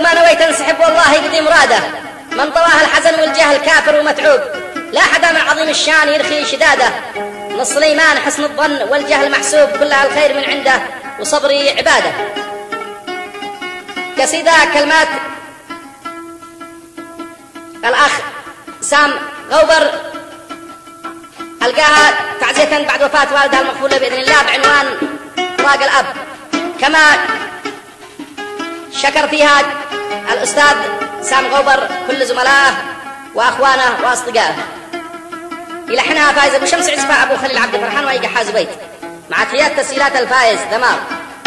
ما نويت انسحب والله قدي مراده، من طواه الحزن والجهل كافر ومتعوب، لا حدا من عظيم الشان يرخي شداده، من سليمان حسن الظن والجهل محسوب، كلها الخير من عنده وصبري عباده. قصيدة كلمات الأخ سام غوبر، ألقاها تعزية بعد وفاة والدها المغفور بإذن الله بعنوان فراق الأب، كما شكر فيها الأستاذ سام غوبر كل زملائه وأخوانه وأصدقائه. يلحنها فايز أبو شمس عزفة أبو خليل عبد فرحان ويقع حاز بيت، مع تحيات تسجيلات الفايز دمار.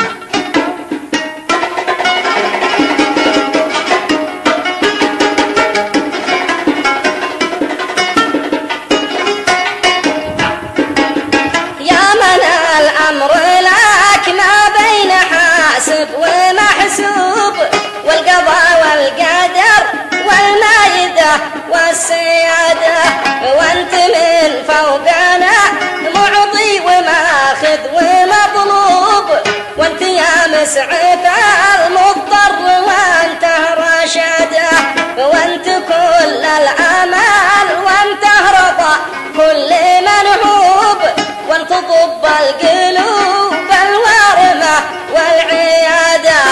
الأمر لك ما بين حاسب ومحسوب، والقضاء والقدر والمايدة والسيادة، وانت من فوقنا معطي وماخذ ومطلوب، وانت يا مسعف المضطر وانت رشاده، وانت كل الأمل وانت رضا كل منحوب، وانت طب القلوب الوارمة والعيادة.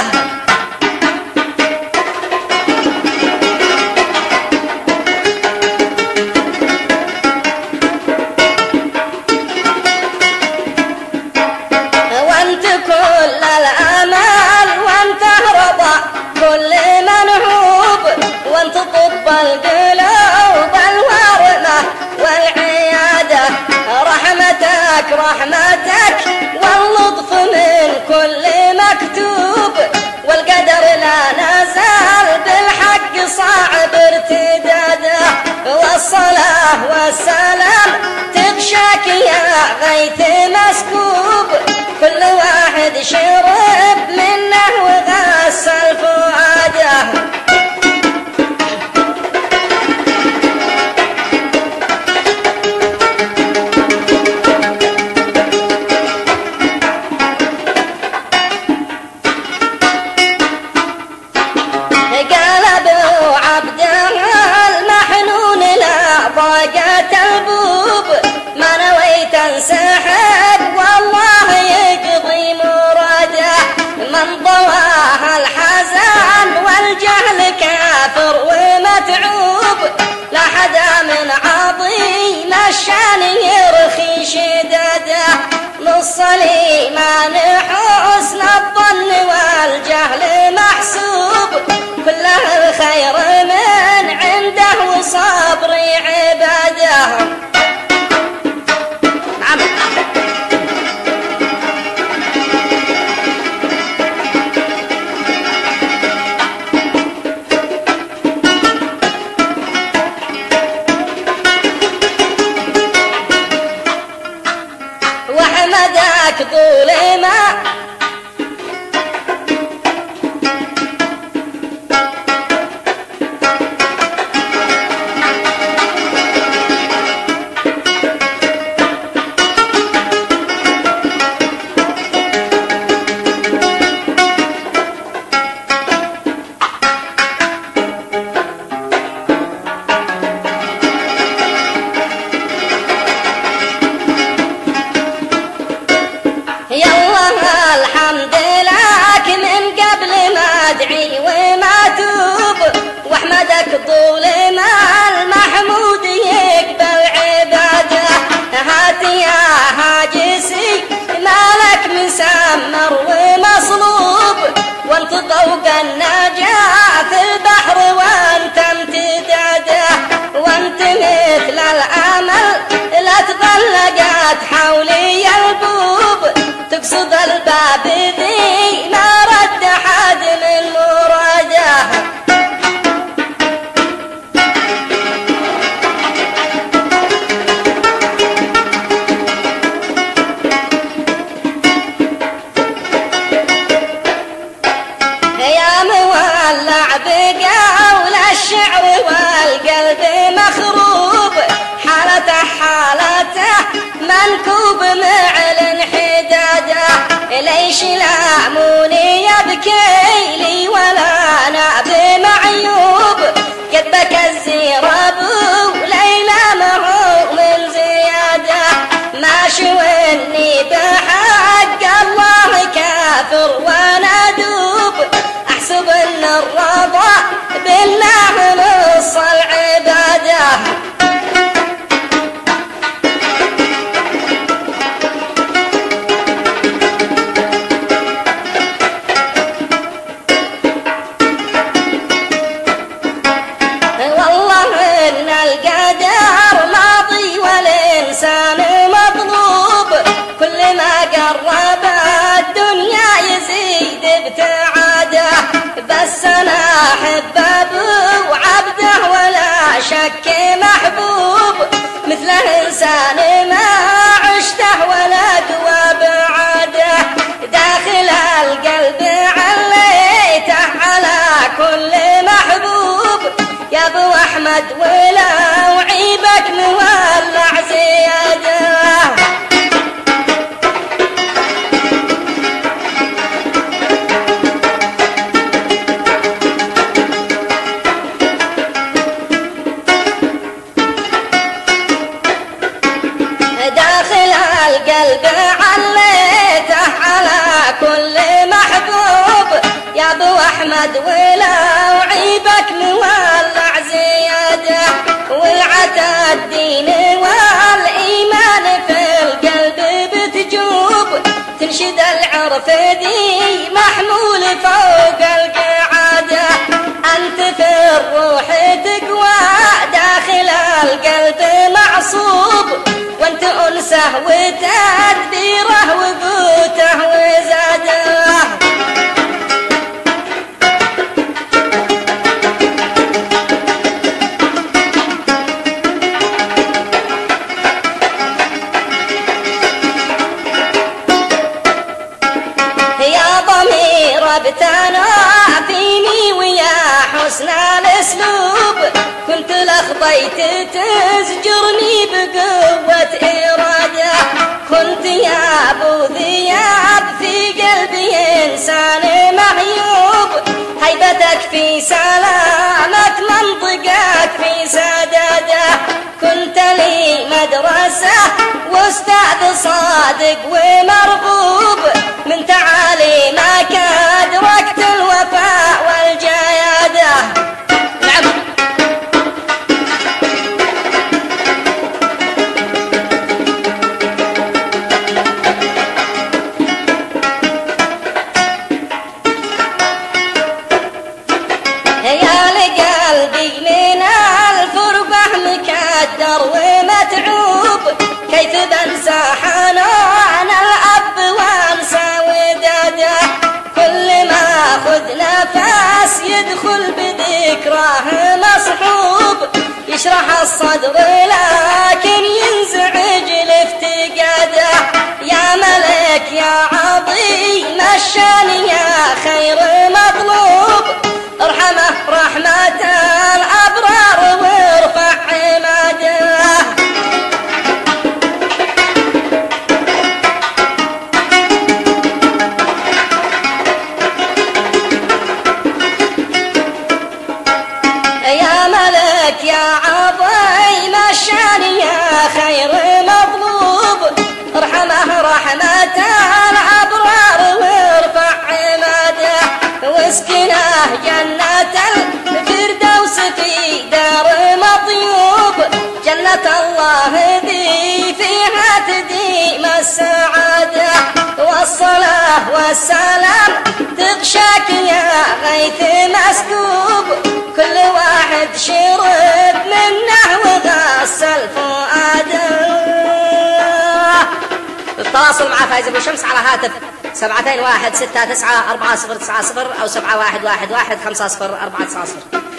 وانت كل الأمل وانت رضا كل منحوب، وانت طب القلوب الوارمة والعيادة. رحمتك واللطف من كل مكتوب، والقدر لا نزال بالحق صعب ارتداده، والصلاة والسلام تغشاك يا غيث مسكوب، كل واحد شرب منه وغسل فؤاده. ما نويت انسحب والله يقضي مراده، من ضواه الحزن والجهل كافر ومتعوب، لا حدا من عظيم الشان يرخي شداده، من سليمان حسن الظن والجهل محسوب، كله الخير من عنده وصبري عباده. وحمدك طول ما الحمد لك من قبل ما ادعي وما توب، واحمدك طول ما المحمود يقبل عباده. هات يا هاجسي مالك مسمر ومصلوب، وانت طوق النجاة في البحر وانت امتداده، وانت مثل الامل لا تغلقت حولي البوب، تقصد الباب ذي ما رد حد من مراده. يا مولع بقول الشعر والقلب مخروب، حالته منكوب مع الانحداده، ليش لاموني يبكي لي ولا أنا بمعيوب، قد بكى الزيرب وليلى معه من زيادة، ماشي واني بحق الله كافر وانا دوب، احسب ان الرضا بالله نص العباده. والله ان القدر ماضي والانسان مطلوب، كل ما قرب الدنيا يزيد ابتعاده، بس انا احب وعبده ولا شك محبوب، مثله انسان ما عشته ولا قوى بعاده، داخل القلب عليته على كل محبوب، يا ابو احمد ولو عيبك مولع زياده. داخل القلب عليته على كل محبوب، يا ابو احمد ولو عيبك مولع زياده، ولعت الدين والايمان في القلب بتجوب، تنشد العرف دي محمول فوق القعاده، انت في الروح تقوى داخل القلب معصوب، وانت انسه وتدبيره وقوته وزاده. يا ضمير ابتنى فيني ويا حسن الاسلوب، كنت لخضيت تزجرني بقوة إرادة، كنت يا أبو ذياب في قلبي إنسان معيوب، هيبتك في سلامة منطقك في سدادة، كنت لي مدرسة واستاذ صادق ومرغوب، من تعاليمك أدركت الوفاء والجيادة. نعم. يا لقلبي من الفرقة مكدر ومتعوب، كيف بنسى حنان الأب وانسى وداده، كل ما أخذ نفس يدخل بذكراه مصحوب، يشرح الصدر لكن ينزعج لافتقاده، يا ملك يا عظيم الشان يا خير مطلوب، ارحمه رحمة الأبرار وارفع عماده. يا ملك يا عظيم الشان يا خير مطلوب، ارحمه رحمة الأبرار وارفع عماده، واسكنه جنة الفردوس في دار مطيوب، جنة الله ذي فيها تديم السعادة، والصلاة والسلام تغشاك يا غيث مسكوب، كل واحد شرب منه وغسل فؤاده. التواصل مع فايز ابو شمس على هاتف 721694090 أو 7111150490.